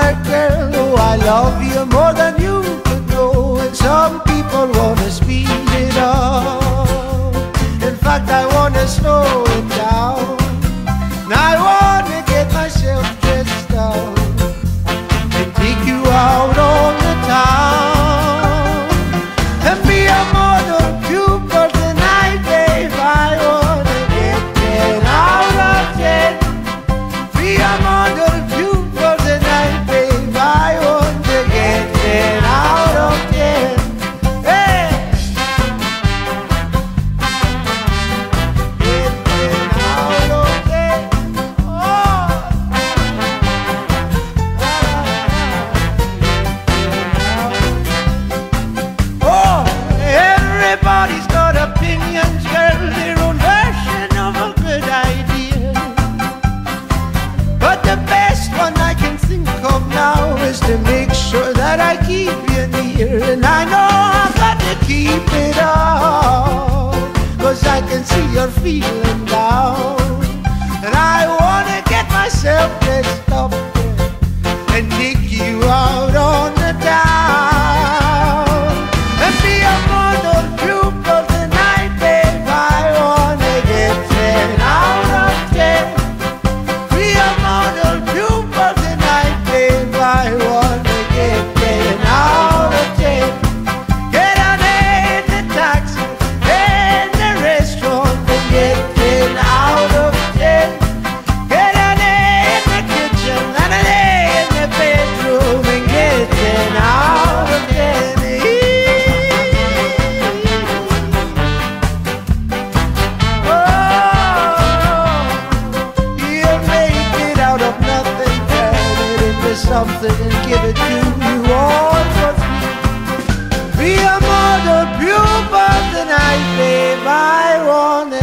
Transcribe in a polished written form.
heart, girl. Oh, I love you more than you could know. And some people wanna speed it up. In fact, I wanna slow it down. And I wanna get myself dressed up and take you out on the town and be a model pupil tonight, babe. I wanna get 10 out of 10. Be a model pupil tonight, babe. I want to get 10 out of 10. Hey! Get 10 out of 10. Oh, everybody's got opinions, girl, their own version of a good idea. But the best one I can think of now is to make sure that I keep you near. And I know I've got to keep it up, 'cause I can see you're feeling down. And I wanna get myself dressed up and take you out on the town and be a model pupil tonight, babe. I wanna get 10 out of 10. Be a model pupil tonight, babe. I wanna get 10 out of 10. Get on in the taxi, in the restaurant, and get 10 out of 10. Get on in the kitchen, and in the bedroom, and get 10 out of 10. You'll make it out of nothing, turn it into something and give it to you all for free. Be a model pupil tonight, babe. I want